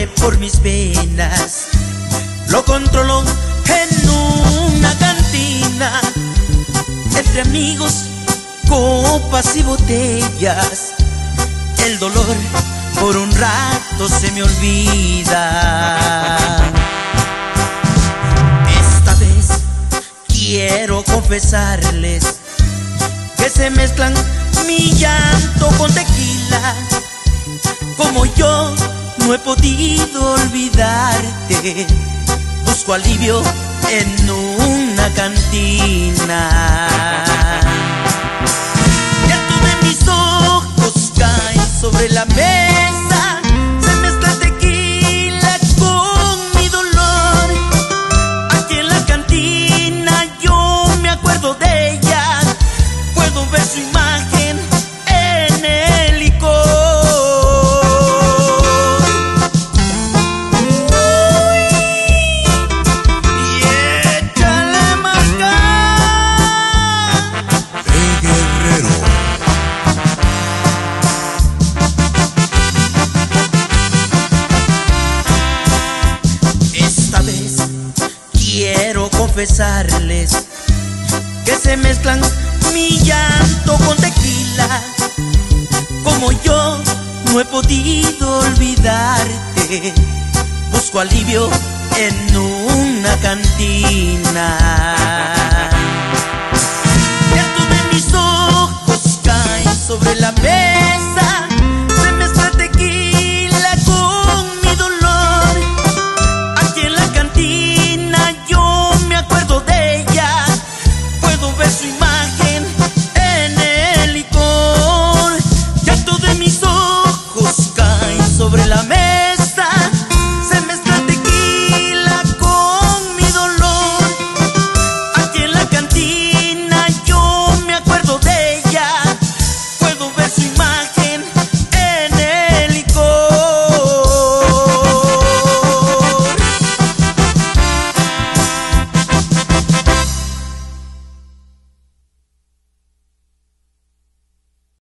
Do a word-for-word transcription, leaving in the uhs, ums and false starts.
lloré por mis penas, lo controló en una cantina, entre amigos, copas y botellas. El dolor por un rato se me olvida. Esta vez quiero confesarles que se mezclan mi llanto con tequila. Como yo no he podido olvidarte, busco alivio en una cantina. Llanto de mis ojos cae sobre la mesa, se mezcla tequila con mi dolor. Aquí en la cantina yo me acuerdo de ella, puedo ver su imagen en el licor. Quiero confesarles que se mezclan mi llanto con tequila. Como yo no he podido olvidarte, busco alivio en una cantina.